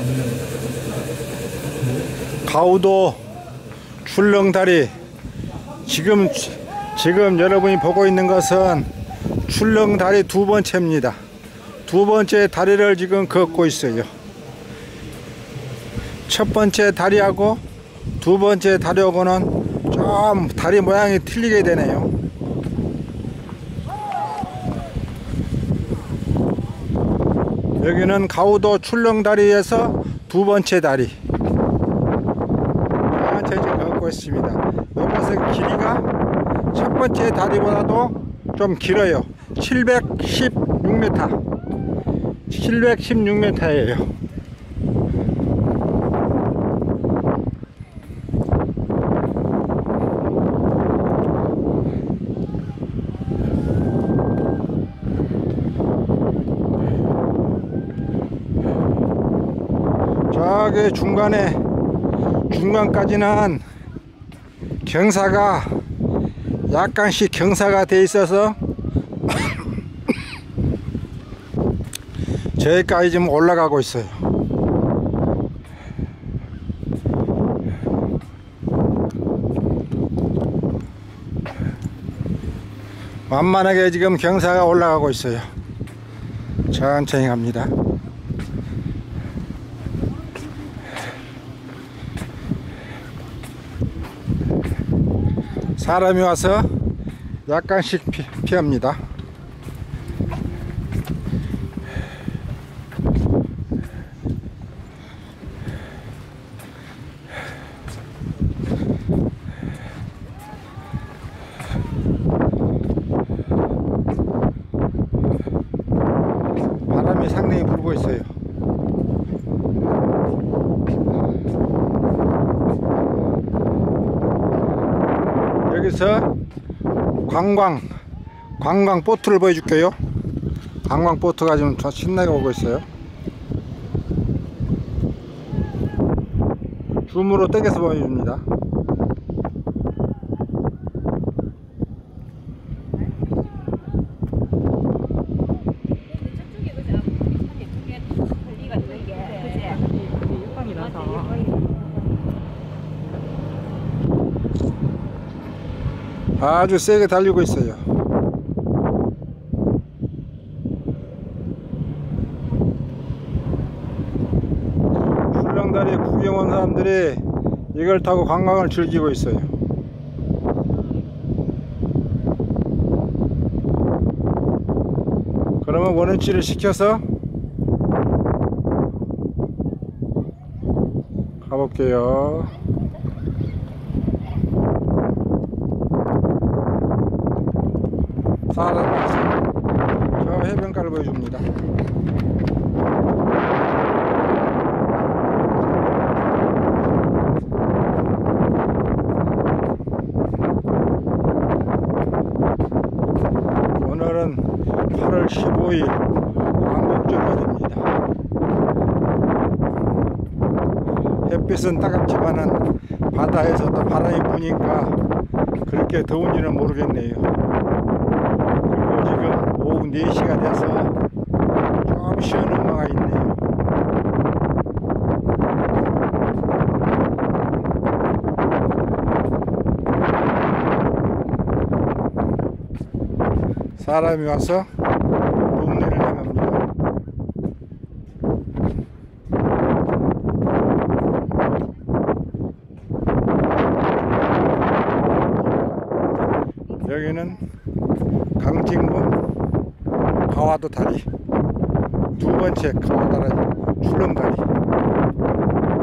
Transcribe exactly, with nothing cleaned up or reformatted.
가우도 출렁다리. 지금 지금 여러분이 보고 있는 것은 출렁다리 두 번째입니다. 두 번째 다리를 지금 걷고 있어요. 첫 번째 다리하고 두 번째 다리하고는 좀 다리 모양이 틀리게 되네요. 여기는 가우도 출렁다리에서 두 번째 다리. 천천히 걷고 있습니다. 이것은 길이가 첫 번째 다리보다도 좀 길어요. 칠백십육 미터. 칠백십육 미터예요. 저기 중간에 중간까지는 경사가 약간씩 경사가 돼 있어서 저기까지 좀 올라가고 있어요. 만만하게 지금 경사가 올라가고 있어요. 천천히 갑니다. 사람이 와서 약간씩 피, 피합니다. 바람이 상당히 불고 있어요. 여기서 관광 관광 보트를 보여줄게요. 관광 보트가 지금 신나게 오고 있어요. 줌으로 땡겨서 보여줍니다. 아주 세게 달리고 있어요. 출렁다리 구경 온 사람들이 이걸 타고 관광을 즐기고 있어요. 그러면 원위치를 시켜서 가볼게요. 사람에서 저 해변가를 보여줍니다. 오늘은 팔월 십오일 광복절날입니다. 햇빛은 따갑지만은 바다에서 또 바람이 부니까 그렇게 더운지는 모르겠네요. 지금 오후 네 시가 돼서 좀 시원한 엄마가 있네요. 사람이 와서 동네를 향합니다. 여기는 강진군 가와도 다리 두 번째 가와다리 출렁다리.